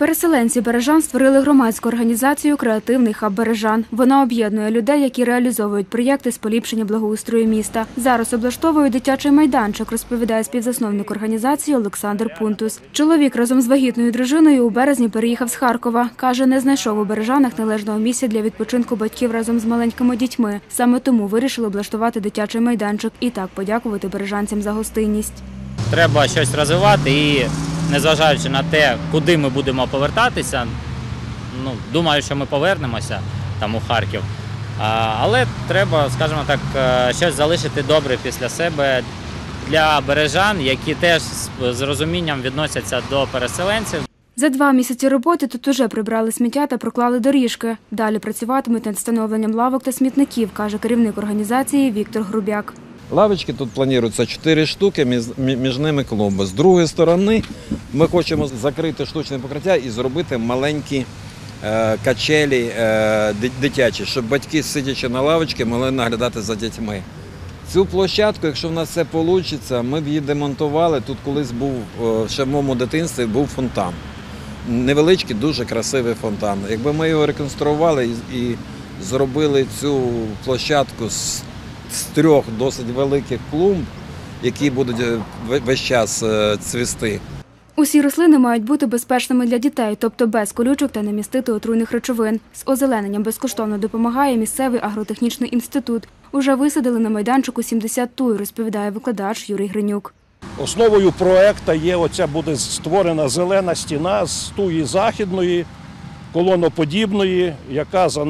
Переселенці Бережан створили громадську організацію «Креативний хаб Бережан». Вона об'єднує людей, які реалізовують проєкти з поліпшення благоустрою міста. Зараз облаштовують дитячий майданчик, розповідає співзасновник організації Олександр Пунтус. Чоловік разом з вагітною дружиною у березні переїхав з Харкова. Каже, не знайшов у Бережанах належного місця для відпочинку батьків разом з маленькими дітьми. Саме тому вирішили облаштувати дитячий майданчик і так подякувати бережанцям за гостинність. Треба щось розвивати і, незважаючи на те, куди ми будемо повертатися, думаю, що ми повернемося там у Харків, але треба, скажімо так, щось залишити добре після себе для бережан, які теж з розумінням відносяться до переселенців. За 2 місяці роботи тут уже прибрали сміття та проклали доріжки. Далі працюватимуть над встановленням лавок та смітників, каже керівник організації Віктор Грубяк. Лавочки тут плануються 4 штуки, між ними клумби. З другої сторони ми хочемо закрити штучне покриття і зробити маленькі качелі дитячі, щоб батьки, сидячи на лавочці, могли наглядати за дітьми. Цю площадку, якщо в нас все вийде, ми б її демонтували. Тут колись був, ще в моєму дитинстві, був фонтан. Невеличкий, дуже красивий фонтан. Якби ми його реконструювали і зробили цю площадку з 3 досить великих клумб, які будуть весь час цвісти. Усі рослини мають бути безпечними для дітей, тобто без колючок та не містити отруйних речовин. З озелененням безкоштовно допомагає місцевий агротехнічний інститут. Уже висадили на майданчику 70 туй, розповідає викладач Юрій Гринюк. Основою проєкту є, буде створена зелена стіна з туї західної, колоноподібної, яка за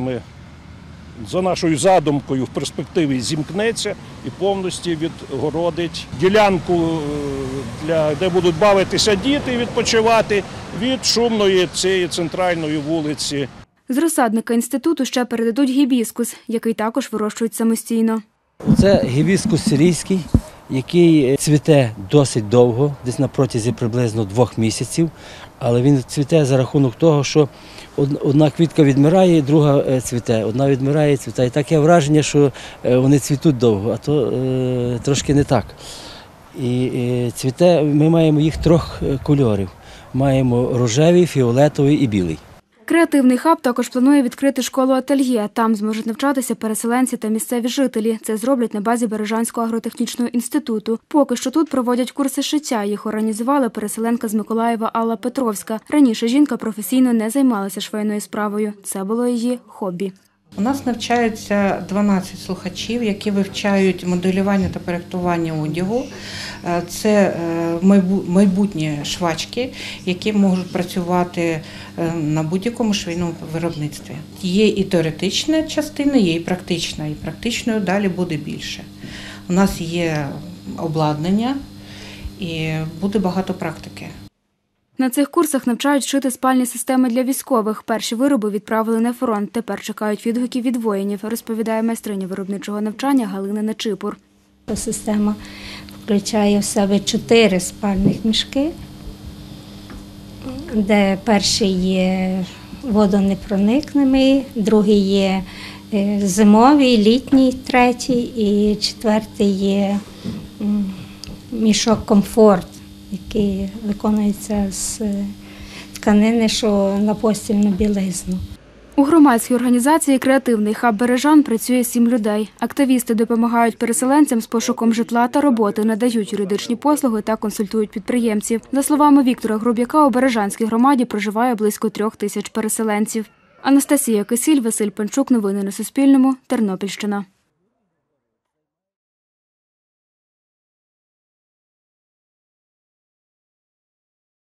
нашою задумкою в перспективі зімкнеться і повністю відгородить ділянку, де будуть бавитися діти і відпочивати від шумної цієї центральної вулиці. З розсадника інституту ще передадуть гібіскус, який також вирощують самостійно. Це гібіскус сирійський, який цвіте досить довго, десь на протязі приблизно 2 місяців, але він цвіте за рахунок того, що одна квітка відмирає, друга цвіте, одна відмирає, цвіте. І таке враження, що вони цвітуть довго, а то трошки не так. І цвіте, ми маємо їх 3 кольорів. Маємо рожевий, фіолетовий і білий. Креативний хаб також планує відкрити школу-ательє. Там зможуть навчатися переселенці та місцеві жителі. Це зроблять на базі Бережанського агротехнічного інституту. Поки що тут проводять курси шиття. Їх організувала переселенка з Миколаєва Алла Петровська. Раніше жінка професійно не займалася швейною справою. Це було її хобі. У нас навчаються 12 слухачів, які вивчають моделювання та проєктування одягу. Це майбутні швачки, які можуть працювати на будь-якому швейному виробництві. Є і теоретична частина, є і практична. І практичною далі буде більше. У нас є обладнання і буде багато практики. На цих курсах навчають шити спальні системи для військових. Перші вироби відправили на фронт. Тепер чекають відгуків від воїнів, розповідає майстриня виробничого навчання Галина Нечипур. Система включає в себе 4 спальних мішки, де перший є водонепроникними, другий є зимовий, літній, третій і 4-й є мішок комфорт, який виконується з тканини, що на постільну білизну. У громадській організації «Креативний хаб Бережан» працює 7 людей. Активісти допомагають переселенцям з пошуком житла та роботи, надають юридичні послуги та консультують підприємців. За словами Віктора Грубяка, у Бережанській громаді проживає близько 3000 переселенців. Анастасія Кисіль, Василь Панчук. Новини на Суспільному. Тернопільщина.